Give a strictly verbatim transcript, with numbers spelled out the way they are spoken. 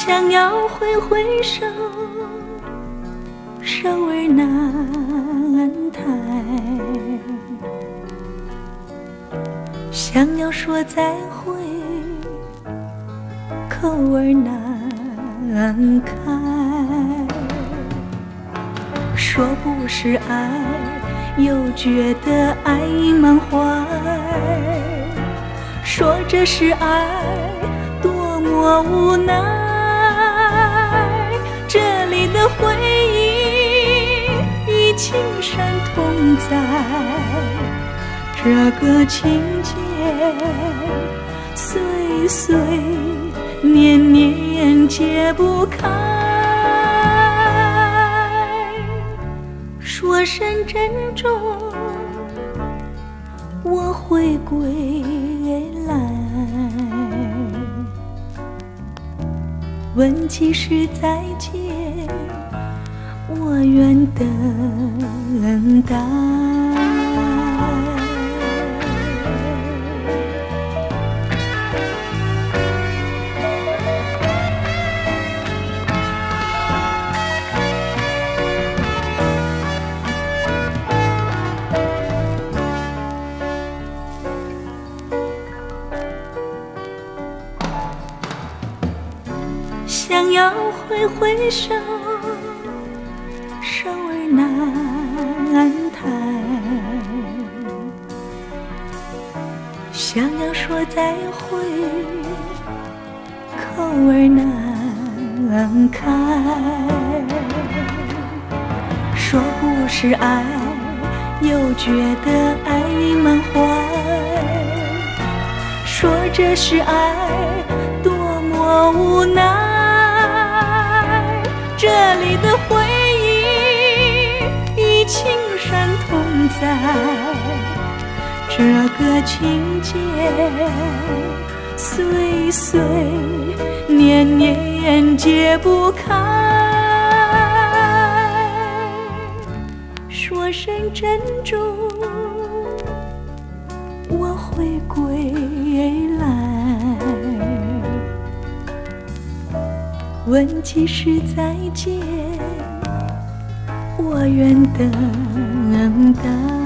想要挥挥手，手儿难抬，想要说再会，口儿难开。说不是爱，又觉得爱满怀，说这是爱，多么无奈。这里的回忆与青山同在，这个情节岁岁年年解不开。说声珍重，我会归来。问起时再见，我愿等待。想要挥挥手，手儿难抬，想要说再会，口儿难开。说不是爱，又觉得爱满怀，说这是爱，多么无奈。这里的回忆与青山同在，这个情节岁岁年年解不开。说声珍重，我会归来。问起时再见，我愿等待。